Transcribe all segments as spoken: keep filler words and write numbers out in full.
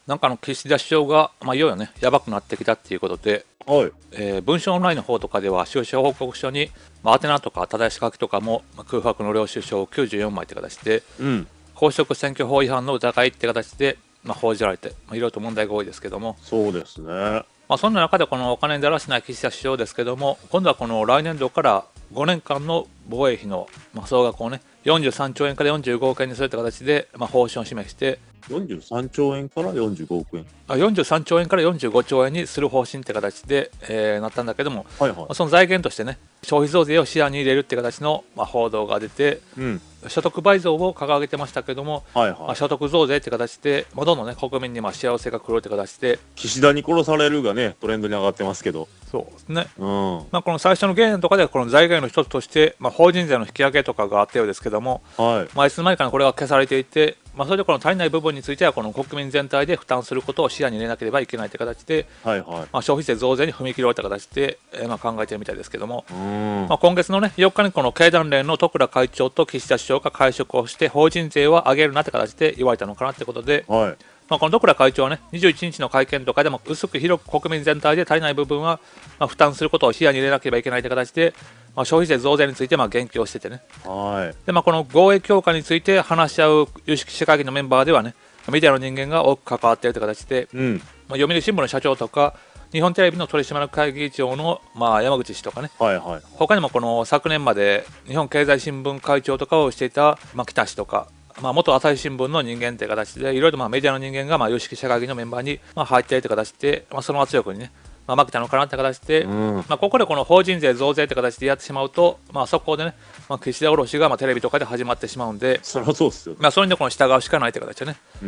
なんかあの岸田首相が、まあ、いよいよね、やばくなってきたっていうことで、 はい。 えー文春オンラインの方とかでは、収支報告書に、まあ、宛名とか正し書きとかも、まあ、空白の領収書きゅうじゅうよんまいって形で、 うん。 公職選挙法違反の疑いって形で、まあ、報じられて、まあ、いろいろと問題が多いですけども、 そうですね。 まあ、そんな中でこのお金にだらしない岸田首相ですけども、今度はこの来年度からごねんかんの防衛費のまあ総額をね、よんじゅうさんちょうえんからよんじゅうごおくえんにするという形で、まあ、方針を示して、 よんじゅうさんちょうえんからよんじゅうごおくえん。 あよんじゅうさんちょうえんからよんじゅうごちょうえんにする方針って形で、えーなったんだけども、 はいはい。 まあその財源としてね、消費増税を視野に入れるって形のまあ報道が出て、 うん。 所得倍増を掲げてましたけども、 はいはい。 まあ、所得増税って形で、まあ、どんどんね、国民にまあ幸せが来るって形で、 岸田に殺されるがね、トレンドに上がってますけど。 そうですね。 うん。 まあ、この最初の原案とかではこの財源の一つとして、まあ、法人税の引き上げとかがあったようですけども、 はい。 まあ、いつの間にかこれが消されていて、まあ、それでこの足りない部分についてはこの国民全体で負担することを視野に入れなければいけないという形で、 はいはい。 まあ、消費税増税に踏み切ろうという形で、えーまあ考えているみたいですけども、 うーん。 まあ、今月の、ね、よっかにこの経団連の十倉会長と岸田首相が会食をして法人税は上げるなって形で言われたのかなということで、 はい。 まあ、この十倉会長はね、にじゅういちにちの会見とかでも薄く広く国民全体で足りない部分はまあ負担することを視野に入れなければいけないという形で、まあ、消費税増税についてまあ言及をしててね、 はい。 でまあ、この防衛強化について話し合う有識者会議のメンバーではね、メディアの人間が多く関わっているという形で、 うん。 まあ、読売新聞の社長とか、日本テレビの取締役会議長のまあ山口氏とかね、 はいはい。 他にもこの昨年まで日本経済新聞会長とかをしていた、まあ、北氏とか、まあ、元朝日新聞の人間という形で、いろいろとまあメディアの人間がまあ有識者会議のメンバーにまあ入っているという形で、まあ、その圧力にね、まあ、負けたのかなという形で、 うん。 まあ、ここでこの法人税増税という形でやってしまうと、まあ、そこでね、まあ、岸田卸しがまあテレビとかで始まってしまうんで、 そりゃそうっすよ。 まあ、それにこの従うしかないという形でね、 うん。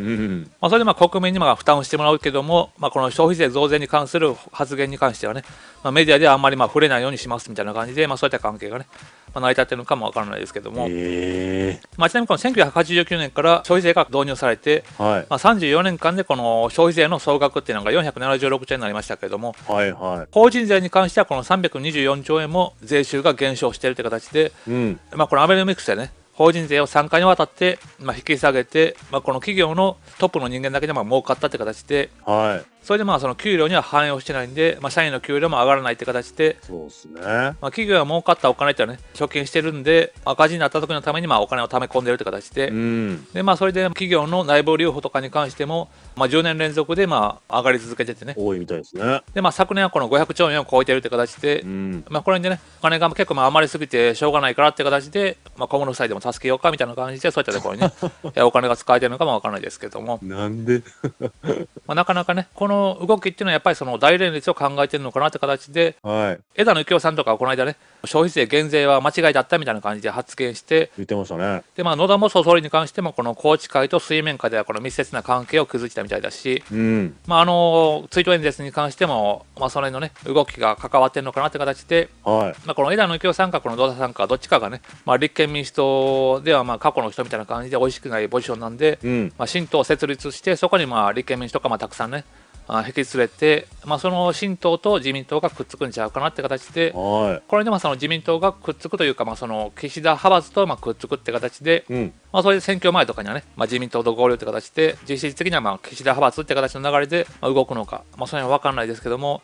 まあ、それでまあ国民にまあ負担をしてもらうけども、まあ、この消費税増税に関する発言に関してはね、まあ、メディアではあんまりまあ触れないようにしますみたいな感じで、まあ、そういった関係がね、まあ、成り立っているのかもわからないですけども、 ええまあ、ちなみにこのせんきゅうひゃくはちじゅうきゅうねんから消費税が導入されて、 はい。 まあ、さんじゅうよねんかんでこの消費税の総額っていうのがよんひゃくななじゅうろくちょうえんになりましたけれども、 はいは法人税に関してはこのさんびゃくにじゅうよんちょうえんも税収が減少しているという形で、 い。うん。 まあ、このアベノミクスでね、法人税をさんかいにわたってまあ引き下げて、まあ、この企業のトップの人間だけでまあ儲かったという形で、 はい。 それでまあその給料には反映をしてないんで、まあ、社員の給料も上がらないという形で、 そうっすね。 まあ、企業が儲かったお金っていうのはね、貯金してるんで、赤字になった時のためにまあお金を貯め込んでいるという形で、 うん。 でまあ、それで企業の内部留保とかに関しても、まあ、じゅうねん連続でまあ上がり続けててね、 多いみたいですね。 でまあ、昨年はこのごひゃくちょうえんを超えているという形で、 うん。 まあ、これでね、お金が結構まあ余りすぎてしょうがないからっていう形で、まあ、小室夫妻でも助けようかみたいな感じで、そういったところにね、えお金が使えてるのかもわからないですけども、 なんでまあ、なかなかね、この動きっていうのはやっぱりその大連立を考えてるのかなって形で、 はい。 枝野幸男さんとかはこの間ね、消費税減税は間違いだったみたいな感じで発言して、 言ってましたね。 でまあ、野田元総理に関しても、この宏池会と水面下ではこの密接な関係を築いたみたいだし、 うん。 まあ、あの追悼演説に関しても、まあ、それのね、動きが関わってるのかなって形で、 はい。 まあ、この枝野幸男さんか、この野田さんか、どっちかがね、まあ、立憲民主党ではまあ過去の人みたいな感じで、美味しくないポジションなんで、 うん。 まあ、新党を設立して、そこにまあ立憲民主党がまあたくさんね、あ引き連れて、まあ、その新党と自民党がくっつくんちゃうかなって形で、 はこれでまあその自民党がくっつくというか、まあ、その岸田派閥とまあくっつくって形で、 い。うん。 まあ、それで選挙前とかにはね、まあ、自民党と合流って形で、実質的にはまあ岸田派閥って形の流れでまあ動くのか、まあ、それは分かんないですけども、 うん。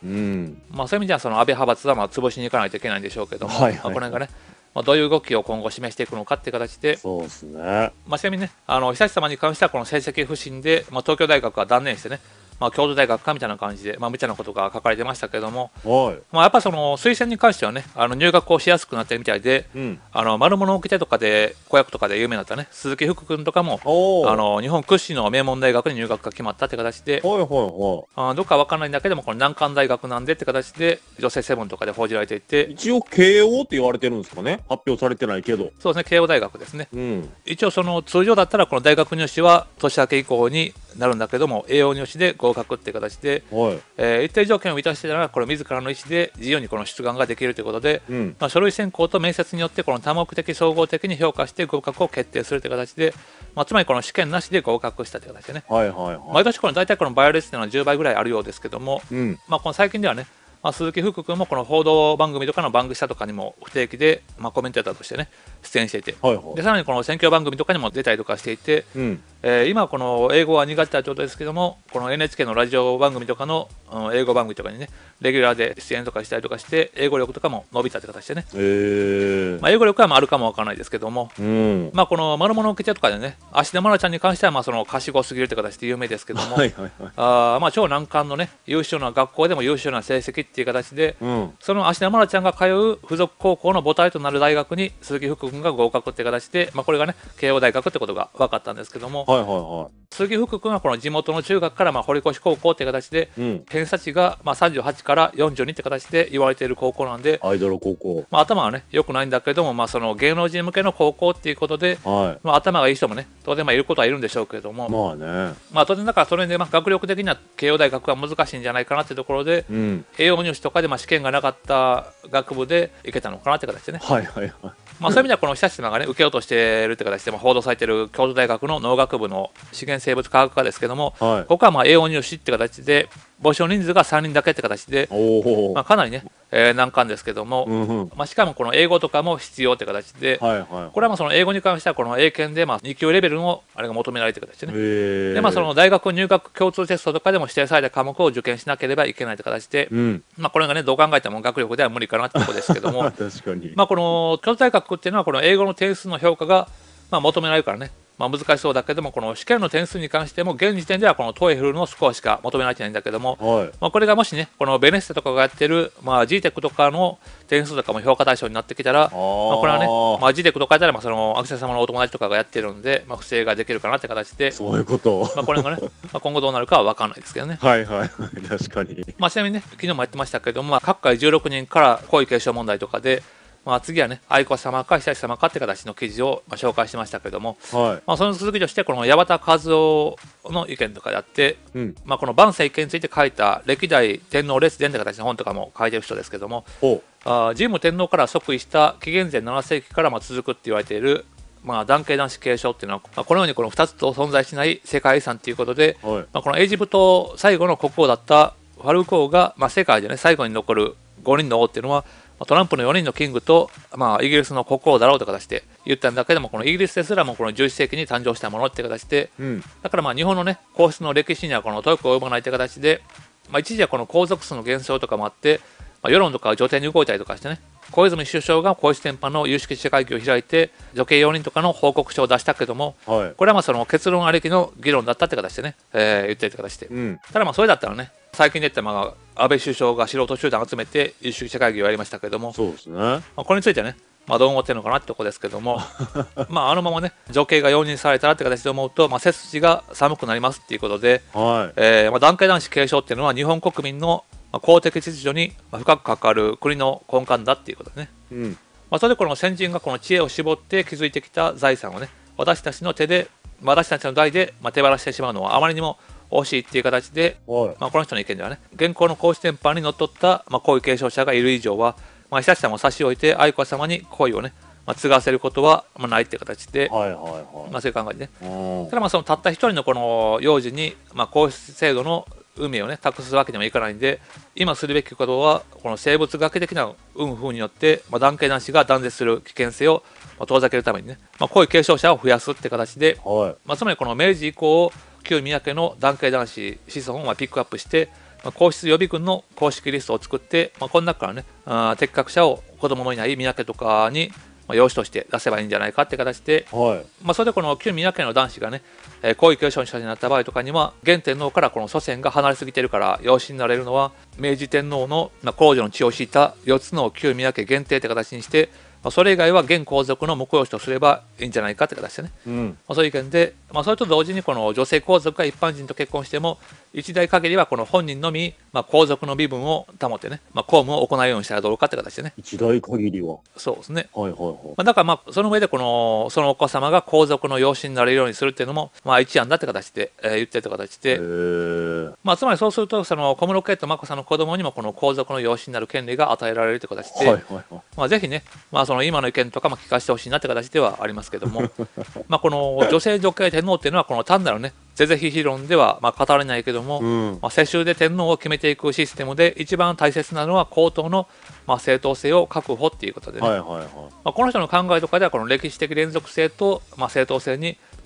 まあ、そういう意味ではその安倍派閥はまあ潰しに行かないといけないんでしょうけども、 はいはいはいまあ、この辺がね、まあ、どういう動きを今後示していくのかっていう形で、 そうっすね。 まあ、ちなみにね、あの久志様に関してはこの成績不振で、まあ、東京大学は断念してね、まあ、京都大学かみたいな感じで、まあ、無茶なことが書かれてましたけども、 はまあ、やっぱその推薦に関してはね、あの入学をしやすくなってるみたいで、 い。うん。 あの丸物置き手とかで子役とかで有名だったね、鈴木福君とかもおー。 あの日本屈指の名門大学に入学が決まったって形で、 はいはいはあどっかわかんないんだけども、この難関大学なんでって形で女性セブンとかで報じられていい。 て、 一応慶応って言われてるんですかね。発表されてないけど。 そうですね、慶応大学ですね。 うん。 一応その通常だったらこの大学入試は年明け以降になるんだけども、栄養入試で合格って形で、 はい。 えー一定条件を満たしてたらこれ自らの意思で自由にこの出願ができるということで、 うん。 まあ、書類選考と面接によってこの多目的総合的に評価して合格を決定するという形で、まあ、つまりこの試験なしで合格したという形でね、 はいはいはい。 毎年この大体このバイオレースっていうのはじゅうばいぐらいあるようですけども、 うん。 まあ、この最近ではね、まあ、鈴木福君もこの報道番組とかの番組下とかにも不定期で、まあ、コメンテーターとしてね出演していて、 はいはい。 でさらにこの選挙番組とかにも出たりとかしていて、 うん。 えー今この英語は苦手だということですけども、この エヌエイチケー のラジオ番組とかの、うん英語番組とかにね、レギュラーで出演とかしたりとかして、英語力とかも伸びたって形でね、 ええ。 まあ、英語力はまああるかもわからないですけども、 うん。 まあ、このマルモのケチャとかでね、芦田愛菜ちゃんに関してはまあその賢すぎるって形で有名ですけども、 はいはいはい。 あーまあ超難関のね、優秀な学校でも優秀な成績っていう形で、 うん。そその芦田愛菜ちゃんが通う付属高校の母体となる大学に鈴木福君が合格って形で、まあ、これがね、慶応大学ってことが分かったんですけども、 はいはいは鈴木福君はこの地元の中学からまあ堀越高校って形で、 い。うん。 偏差値がまあさんじゅうはちからよんじゅうにって形で言われている高校なんで、 アイドル高校。 まあ、頭はね、良くないんだけども、まあ、その芸能人向けの高校っていうことで、 はまあ、頭がいい人もね、当然まあいることはいるんでしょうけれども、 い。まあね。 まあ、当然だからそれでまあ学力的には慶応大学は難しいんじゃないかなっていうところで、 うん。 栄養入試とかでまあ試験がなかった学部で行けたのかなって形でね、 はいはいはい。 まあ、そういう意味ではこの久志様がね、受けようとしているって形でまあ報道されている京都大学の農学部の資源生物科学科ですけども、 はい。 ここはまあ栄養入試って形で、募集人数がさんにんだけって形で、 おお。 まあ、かなりね、えー難関ですけども、 うんうん。 まあ、しかもこの英語とかも必要って形で、 はいはい。 これはまあその英語に関してはこの英検でまあに級レベルのあれが求められている形でね。 へえ。 でまあその大学入学共通テストとかでも指定された科目を受験しなければいけないという形で、 うん。 まあこれがねどう考えても学力では無理かなってところですけども、 確かに。 まあこの京都大学っていうのはこの英語の点数の評価がまあ求められるからね。まあ難しそうだけども、この試験の点数に関しても現時点ではこのトーエフルのスコアしか求められてないんだけども、 はい。 まあ、これがもしね、このベネッセとかがやってる、まあ、ジーテック とかの点数とかも評価対象になってきたら、まあ、これはね、まあ、ジーテック とかやったら、まあ、その、アクセス様のお友達とかがやってるんで、まあ、不正ができるかなって形で、 そういうこと。 まあ、これがね、まあ、今後どうなるかは分かんないですけどね。 はいはいはい。確かに。 まあ、ちなみにね、昨日もやってましたけども、まあ、各界じゅうろくにんから皇位継承問題とかで、まあ、次はね、愛子様か久志様かって形の記事をまあ紹介しましたけども、 はまあ、その続きとして、この八幡和夫の意見とかであって、 い。うん。 まあ、この万世一系について書いた歴代天皇列伝って形の本とかも書いてる人ですけども、 ほあー神武天皇から即位した紀元前なな世紀からまあ続くって言われている、まあ、男系男子継承っていうのは、まあ、このようにこのふたつと存在しない世界遺産ということで、 う。はい。 まあ、このエジプト最後の国王だったファルコーが、まあ、世界でね最後に残るごにんの王っていうのは、まあトランプのよにんのキングと、まあ、イギリスの国王だろうという形で言ったんだけども、このイギリスですらもこのじゅういっ世紀に誕生したものって形で、 うん。 だからまあ日本のね皇室の歴史にはこの遠く及ばないという形で、まあ、一時はこの皇族数の減少とかもあって、まあ、世論とかが女帝に動いたりとかしてね、小泉首相が皇室典範の有識者会議を開いて女系よにんとかの報告書を出したけども、 はい。 これはまあその結論ありきの議論だったって形でね、えー言ってるって形で、 うん。 ただまあそれだったらね、最近で言ったまあ安倍首相が素人集団を集めて有識者会議をやりましたけども、 そうですね。 まあ、これについてね、まあ、どう思ってるのかなってとこですけども、まああのままね、女系が容認されたらって形で思うと、まあ、背筋が寒くなりますっていうことで、 はえーまあ、男系男子継承っていうのは日本国民のまあ公的秩序にまあ深く関わる国の根幹だっていうことですね。 い。うん。 まあ、それでこの先人がこの知恵を絞って築いてきた財産をね、私たちの手で、私たちの代でまあ手放してしまうのはあまりにも惜しいっていう形で、 はい。 まあ、この人の意見ではね、現行の皇室典範にのっとったまあ皇位継承者がいる以上は、まあ、久志さんを差し置いて愛子様に皇位をね、まあ、継がせることはまあないっていう形で、 はいはいはい。 まあ、そういう考えでね。 うんただまあそのたった一人のこの幼児に、まあ、皇室制度の運命をね託すわけにもいかないんで、今するべきことはこの生物学的な運風によって、まあ、男系男子が断絶する危険性をまあ遠ざけるためにね、まあ、皇位継承者を増やすって形で、 はい。 まあ、つまりこの明治以降旧宮家の男系男子子孫をまあピックアップして、まあ、皇室予備軍の公式リストを作って、まあ、この中からねあー適格者を子供のいない宮家とかにまあ養子として出せばいいんじゃないかって形で、 はい。 まあ、それでこの旧宮家の男子がね、えー皇位継承者になった場合とかには、現天皇からこの祖先が離れすぎてるから養子になれるのは、明治天皇の、まあ、皇女の血を引いたよっつの旧宮家限定って形にして、まあ、それ以外は現皇族の婿養子とすればいいんじゃないかって形でね、 うん。 まあ、そういう意見で、まあ、それと同時にこの女性皇族が一般人と結婚しても、一代限りはこの本人のみ、まあ、皇族の身分を保ってね、まあ、公務を行うようにしたらどうかって形でね、 一代限りは。 そうですね。 はいはいはい。 まあ、だからまあその上でこのそのお子様が皇族の養子になれるようにするっていうのもまあ一案だって形で、えー言ってるって形へで、 え。 まあ、つまりそうするとその小室圭と眞子さんの子供にもこの皇族の養子になる権利が与えられるって形で、 はいはいはい。 まあ、ぜひね、まあ、その今の意見とかも聞かせてほしいなって形ではありますけどもまあこの女性女系天皇っていうのはこの単なるね是々非々論ではまあ語れないけども、 うん。 まあ、世襲で天皇を決めていくシステムで一番大切なのは皇統のまあ正当性を確保っていうことでね、 はいはいはい。 まあ、この人の考えとかではこの歴史的連続性とまあ正当性に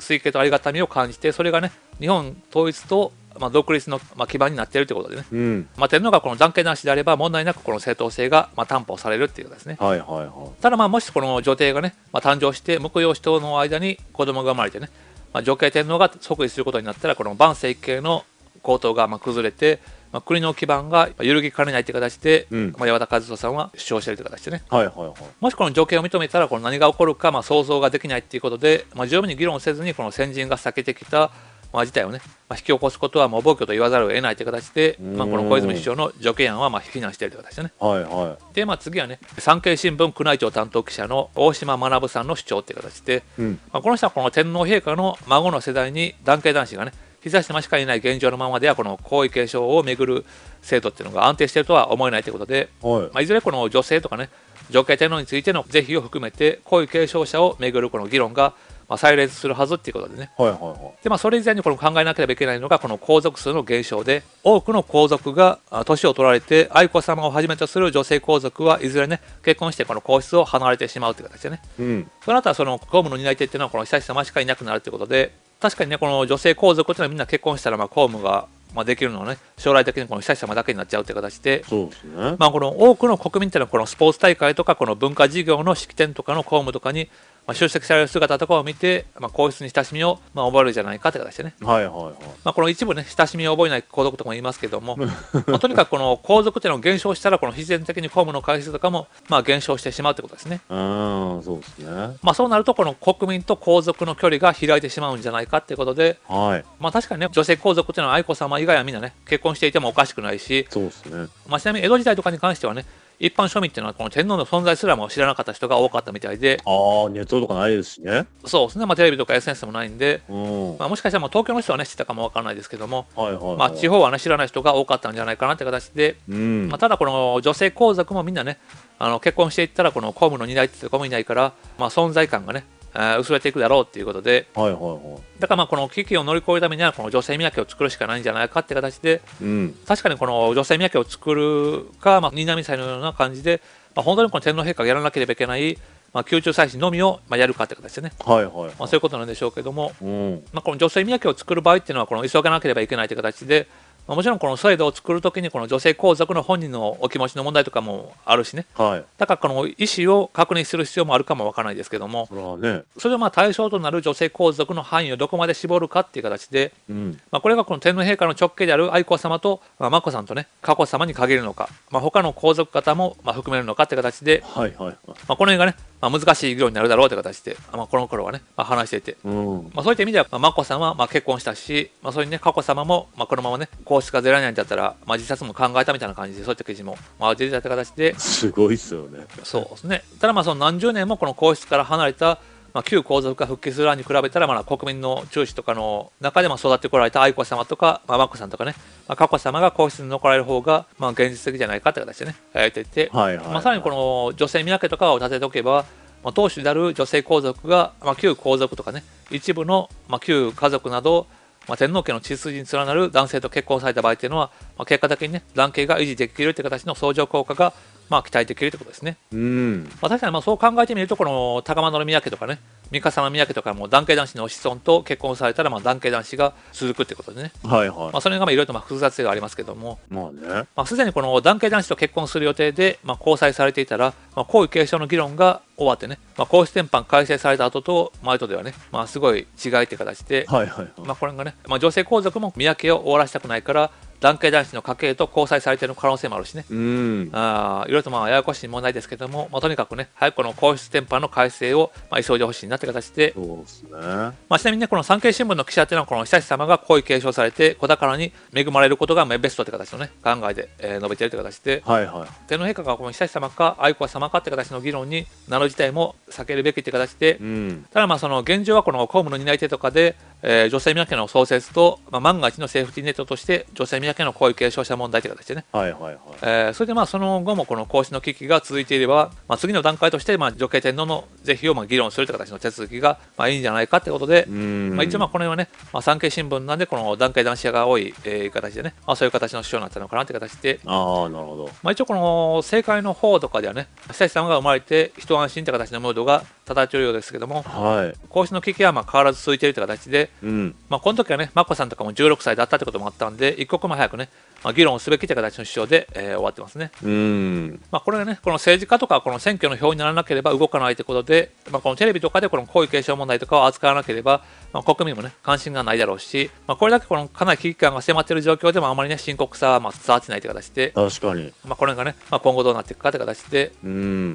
推計とありがたみを感じて、それがね日本統一とまあ独立のまあ基盤になっているということでね、 うん。 まあ、天皇がこの男系男子であれば問題なくこの正当性がまあ担保されるっていうことですね。 はいはいはい。 ただまあもしこの女帝がね、まあ、誕生して婿養子との間に子供が生まれてね、まあ、女系天皇が即位することになったら、この万世一系の皇統がまあ崩れて、まあ、国の基盤が揺るぎかねないという形で、 うんまあ、八幡和人さんは主張しているという形でね、 はいはいはい。 もしこの女系を認めたらこの何が起こるかまあ想像ができないということで、まあ、十分に議論せずにこの先人が避けてきたまあ事態をね、まあ、引き起こすことはもう暴挙と言わざるを得ないという形で、まあ、この小泉首相の女系案はまあ非難しているという形でね。 はいはで、まあ、次はね、産経新聞宮内庁担当記者の大島学さんの主張という形で、 い。うん。 まあ、この人はこの天皇陛下の孫の世代に男系男子がね、膝下しかいない現状のままではこの皇位継承をめぐる制度っていうのが安定しているとは思えないということで、 はい。 まあ、いずれこの女性とかね女系天皇についての是非を含めて皇位継承者をめぐるこの議論がまあ再熱するはずっていうことでね。 はいはいはい。 でまあ、それ以前にこの考えなければいけないのがこの皇族数の減少で、多くの皇族があ年を取られて愛子さまをはじめとする女性皇族はいずれね結婚してこの皇室を離れてしまうという形でね、 うん。 その後はその公務の担い手っていうのはこの悠仁さましかいなくなるということで、確かにねこの女性皇族っていうのはみんな結婚したらまあ公務がまあできるのはね将来的にこの悠仁さまだけになっちゃうという形で、 そうですね。 まあこの多くの国民っていうのはこのスポーツ大会とかこの文化事業の式典とかの公務とかにまあ出席される姿とかを見て、まあ、皇室に親しみをまあ覚えるんじゃないかという形でね、 はいはいはい。 まあ、この一部ね親しみを覚えない皇族とかも言いますけども、まあ、とにかくこの皇族っていうのを減少したらこの必然的に公務の回数とかもまあ減少してしまうということですね。 うーん、そうですね。 まあそうなるとこの国民と皇族の距離が開いてしまうんじゃないかっていうことで、 はい。 まあ確かにね女性皇族っていうのは愛子さま以外はみんなね結婚していてもおかしくないし、 そうですね。 まあ、ちなみに江戸時代とかに関してはね一般庶民っていうのはこの天皇の存在すらも知らなかった人が多かったみたいで、 ああ、ネットとかないですしね。 そうですね、まあ、テレビとか エスエヌエス もないんで、 うん。 まあ、もしかしたらもう東京の人はね知ってたかもわからないですけども、 はいはいはい。 まあ、地方はね知らない人が多かったんじゃないかなって形で、 うん。 まあ、ただこの女性皇族もみんなねあの結婚していったらこの公務の担い手とかもいないから、まあ、存在感がねえー薄れていくだろうっていうことで、 はいはいはい。 だからまあこの危機を乗り越えるためにはこの女性宮家を作るしかないんじゃないかって形で、 うん。 確かにこの女性宮家を作るか、まあ、新浪祭のような感じで、まあ、本当にこの天皇陛下がやらなければいけない、まあ、宮中祭祀のみをまあやるかって形でね、 はいはいはい。 まあ、そういうことなんでしょうけども、 うん。 まあ、この女性宮家を作る場合っていうのはこの急がなければいけないという形で、まあ、もちろんこの制度を作るときにこの女性皇族の本人のお気持ちの問題とかもあるしね、 はい。 だからこの意思を確認する必要もあるかもわからないですけども、 それはね。 それをまあ対象となる女性皇族の範囲をどこまで絞るかっていう形で、 うん。 まあ、これがこの天皇陛下の直系である愛子さまと、まあ、眞子さんとね佳子さまに限るのか、まあ、他の皇族方もまあ含めるのかって形で、 はいはいはい。 まあ、この辺がね、まあ、難しい議論になるだろうという形で、まあ、この頃はね、まあ、話していて、 うん。 まあ、そういった意味では、まあ、眞子さんはまあ結婚したし、まあ、それにね佳子さまもまあこのままね皇室が出られないんだったら、まあ、自殺も考えたみたいな感じでそういった記事もまあ出てたって形で、 すごいっすよね。 そうですね。ただまあその何十年もこの皇室から離れた、まあ、旧皇族が復帰する案に比べたら、まあ、国民の中止とかの中でまあ育ってこられた愛子さまとか、まあ、眞子さんとかね、まあ、佳子さまが皇室に残られる方がまあ現実的じゃないかって形でね言っていて、 はいはいはい。 まあ、さらにこの女性宮家とかを立てておけば、まあ、当主である女性皇族が、まあ、旧皇族とかね一部の、まあ、旧家族など、まあ、天皇家の血筋に連なる男性と結婚された場合っていうのは、まあ、結果的にね男系が維持できるという形の相乗効果がまあ期待できるということですね。 うん。 まあ、確かにまあそう考えてみるとこの高円宮家とかね三笠宮家とかも男系男子の子孫と結婚されたらまあ男系男子が続くってことでね、 はいはい。 まあ、それがまあいろいろとまあ複雑性がありますけども、 まあね。 まあ、すでにこの男系男子と結婚する予定で、まあ、交際されていたら、まあ、皇位継承の議論が終わってね、まあ、皇室典範改正された後と前とではね、まあ、すごい違いっていう形で、 はいはいはい。 まあ、これがね、まあ、女性皇族も宮家を終わらせたくないから男系男子の家系と交際されている可能性もあるしね、 うん。 あいろいろとまあややこしい問題ですけども、まあ、とにかくね早くこの皇室典範の改正をまあ急いでほしいなって形で、 そうですね。 まあ、ちなみにねこの産経新聞の記者っていうのはこの悠仁さまが皇位継承されて子宝に恵まれることがまあベストって形のね考えで、えー述べているという形で、 はいはい。 天皇陛下がこの悠仁さまか愛子さまかって形の議論になる自体も避けるべきって形で、 うん。 ただまあその現状はこの公務の担い手とかで、えー女性宮家の創設と、まあ、万が一のセーフティーネットとして女性宮家の皇位継承者問題という形でね、 はいはいはい。 えーそれでまあその後もこの皇室の危機が続いていれば、まあ、次の段階としてまあ女系天皇の是非をまあ議論するという形の手続きがまあいいんじゃないかということで、 うん。 まあ、一応まあこの辺はね、まあ、産経新聞なんでこの男系男子が多い、えー形でね、まあ、そういう形の主張になったのかなという形で、 ああ、なるほど。 まあ、一応この政界の方とかではね悠仁さまが生まれて一安心という形のムードが漂っているようですけども、 はい。 皇室の危機はまあ変わらず続いているという形で、 うん。 まあ、この時はね、眞子さんとかもじゅうろくさいだったということもあったんで、一刻も早くね、まあ、議論をすべきという形の主張で、えー終わってますね。 うん。 まあ、これがね、この政治家とかこの選挙の票にならなければ動かないということで、まあ、このテレビとかでこの皇位継承問題とかを扱わなければ、まあ、国民もね、関心がないだろうし、まあ、これだけこのかなり危機感が迫っている状況でもあまりね、深刻さはまあ伝わってないという形で、 確かに。 まあ、これがね、まあ、今後どうなっていくかという形で、 うん。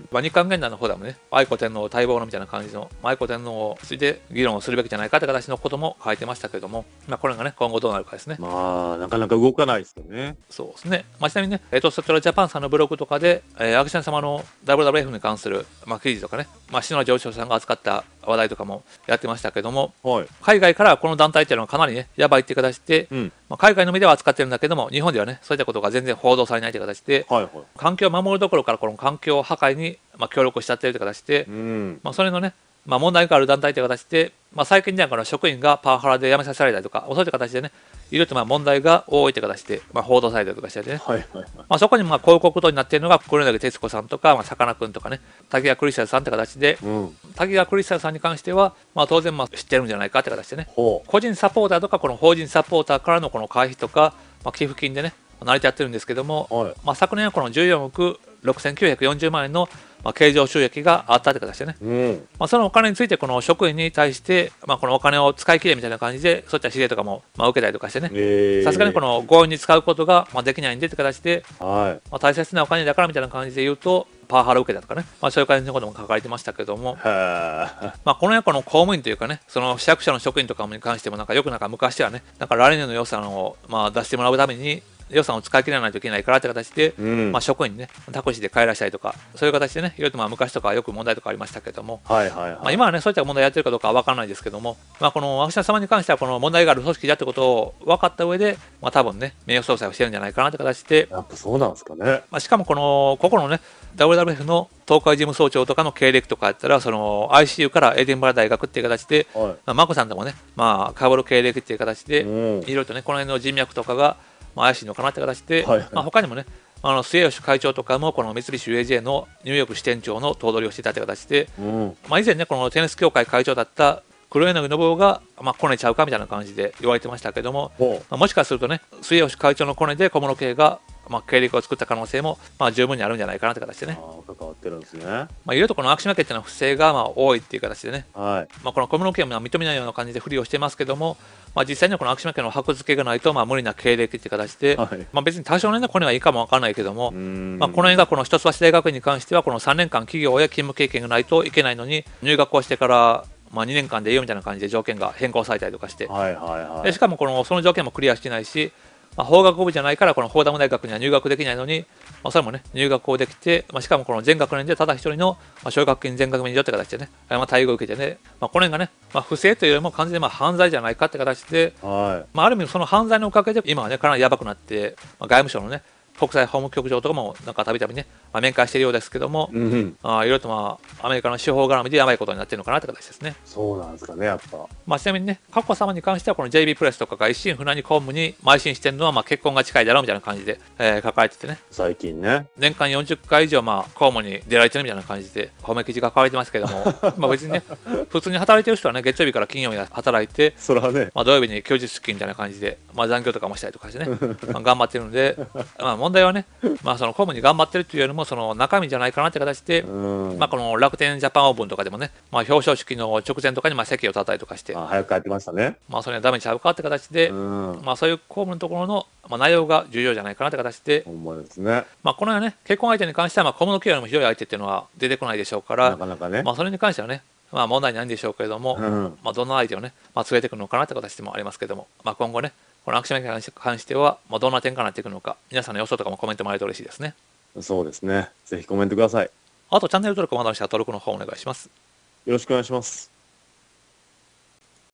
まあ、日韓現代の方でもね、愛子天皇待望のみたいな感じの、まあ愛子天皇について議論をするべきじゃないかという形のことも書いてましたけれども、まあ、これがね、今後どうなるかですね。 まあ、なかなか動かないですよね。 そうですね。まあ、ちなみにね、えっ、と、そちらジャパンさんのブログとかで、えー、アクション様の ダブリューダブリューエフ に関する、まあ、記事とかね、まあ、篠田上昇さんが扱った話題とかもやってましたけども、 はい。 海外からこの団体っていうのはかなりね、やばいっていう形で、 うん。 まあ、海外のメディアは扱ってるんだけども、日本ではね、そういったことが全然報道されないという形で、 はいはい。 環境を守るどころからこの環境破壊に、まあ、協力しちゃってるという形で、 うん。 まあ、それのね、まあ、問題がある団体という形で、まあ、最近ではこの職員がパワハラで辞めさせられたりとか、そういった形でね、いろいろとまあ問題が多いという形で、まあ、報道されたりとかしててね、 はいはいはい。 まあ、そこにまあ広告塔になっているのが黒柳徹子さんとか、まあ、さかなクンとかね、滝川クリスタルさんって形で、 うん。 滝川クリスタルさんに関しては、まあ、当然まあ知ってるんじゃないかって形でね、 ほう。 個人サポーターとか、この法人サポーターからのこの会費とか、まあ、寄付金でね、成り立ってるんですけども、 はい。 まあ、昨年はこのじゅうよんおくろくせんきゅうひゃくよんじゅうまん円のまあ経常収益があったって形でね、 うん。 まあ、そのお金についてこの職員に対して、まあ、このお金を使い切れみたいな感じで、そういった指令とかもまあ受けたりとかしてね、 えー。 さすがにこの強引に使うことがまあできないんでって形で、 はまあ、大切なお金だからみたいな感じで言うと、パワハラを受けたとかね、まあ、そういう感じのことも書かれてましたけども、 い。はまあ、この辺この公務員というかね、その市役所の職員とかに関しても、なんかよくなんか昔はね、なんか来年の予算をまあ出してもらうために、予算を使い切らないといけないからって形で、 うん。 まあ、職員にね、タクシーで帰らしたりとか、そういう形でね、いろいろとまあ昔とかはよく問題とかありましたけども、 はいはいはい。 まあ、今はね、そういった問題やってるかどうかは分からないですけども、まあ、この秋田様に関しては、この問題がある組織だってことを分かった上で、まあ、多分ね、名誉総裁をしてるんじゃないかなって形で、 やっぱそうなんですかね。 まあ、しかもこの、ここのね、ダブリューダブリューエフ の東海事務総長とかの経歴とかやったら、その アイシーユー からエデンバラ大学っていう形で、 はまあ、眞子さんともね、まあ、被る経歴っていう形で、 い。うん。 いろいろとね、この辺の人脈とかが、まあ、怪しいのかなって形で、 はいはいまあ、他にもね、あの末吉会長とかも、この三菱 ユーエージェー のニューヨーク支店長の頭取をしていたという形で、 うん。 まあ、以前ね、このテニス協会会長だった黒柳信夫が、まあ、コネちゃうかみたいな感じで言われてましたけども、 ほまあ、もしかするとね、末吉会長のコネで小室圭が、まあ、経歴を作った可能性も、まあ、十分にあるんじゃないかなって形でう。 ね、 ああ、関わってるんですね。 まあ、いろいろとこの秋島家っていうのは不正がまあ多いっていう形でね、 はい。 まあ、この小室圭も認めないような感じでふりをしてますけども、まあ、実際にはこの秋島家の箔付けがないとまあ無理な経歴っていう形で、 はい。 まあ、別に多少のね、コネはいいかもわからないけども、 うーん。 まあ、この辺がこの一橋大学院に関しては、このさんねんかん企業や勤務経験がないといけないのに、入学をしてからまあにねんかんでいいよみたいな感じで条件が変更されたりとかして、 はいはいはい。 でしかもこのその条件もクリアしてないし、まあ、法学部じゃないからこのフォーダム大学には入学できないのに、まあ、それもね、入学をできて、まあ、しかもこの全学年でただ一人のまあ奨学金全額免除って形でね、まあ、待遇を受けてね、まあ、この辺がね、まあ、不正というよりも完全にまあ犯罪じゃないかって形で、 はまあ、ある意味その犯罪のおかげで今はね、かなりやばくなって、まあ、外務省のね、国際法務局長とかもなんかたびたびね、まあ、面会しているようですけども、 い。うんうん。 あいろいろとまあアメリカの司法絡みでやばいことになっているのかなって形ですね。 そうなんですかね、やっぱ。 まあ、ちなみにね、佳子さまに関してはこの ジェイビー プレスとかが一心不乱に公務に邁進してるのはまあ結婚が近いだろうみたいな感じで、えー書かれててね、 最近ね。 年間よんじゅっかい以上まあ公務に出られてるみたいな感じで褒め記事が書かれてますけども、まあ別にね、普通に働いてる人はね、月曜日から金曜日まで働いて、 それはね。 まあ、土曜日に休日出勤みたいな感じで、まあ、残業とかもしたりとかしてね、まあ、頑張ってるので、まあ、問題はね、まあ、その公務に頑張ってるというよりも、その中身じゃないかなって形で、 うん。 まあ、この楽天ジャパンオープンとかでもね、まあ、表彰式の直前とかにまあ席を叩いたりとかして、 あ、早く帰ってましたね。 まあ、それはダメちゃうかって形で、 うん。 まあ、そういう公務のところの、まあ、内容が重要じゃないかなって形で、 ほんまですね。 まあ、このようなね、結婚相手に関しては、まあ、小物系よりもひどい相手っていうのは出てこないでしょうから、 なかなかね。 まあ、それに関してはね、まあ、問題ないんでしょうけれども、 うん。 まあ、どんな相手をね、まあ、連れてくるのかなって形でもありますけども、まあ、今後ね、このアクションに関しては、まあ、どんな点かなっていくのか、皆さんの予想とかもコメントもらえると嬉しいですね。 そうですね。ぜひコメントください。 あと、チャンネル登録まだの人は登録の方お願いします。 よろしくお願いします。